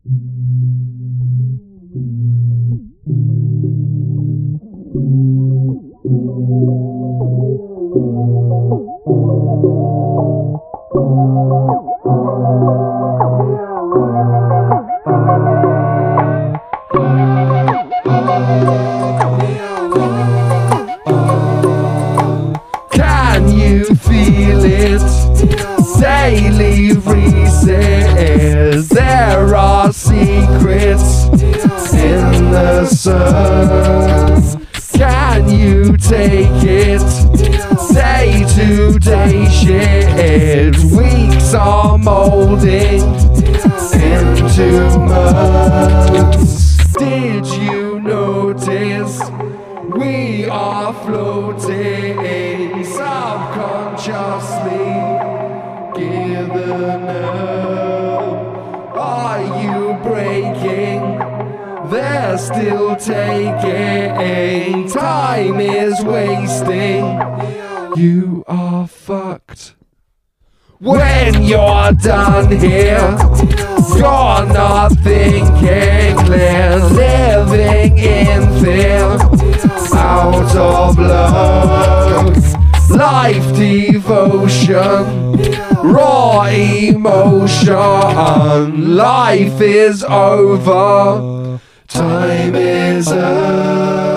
Can you feel it? Daily reset. There are secrets in the sun. Can you take it? Day to day shit. Weeks are molding into months. Did you notice? We are floating subconsciously. Given up, are you breaking? They're still taking. Time is wasting. You are fucked. When you're done here, you're not thinking clear. Living in fear, out of love. Life devotion, raw emotion. Life is over, time is up.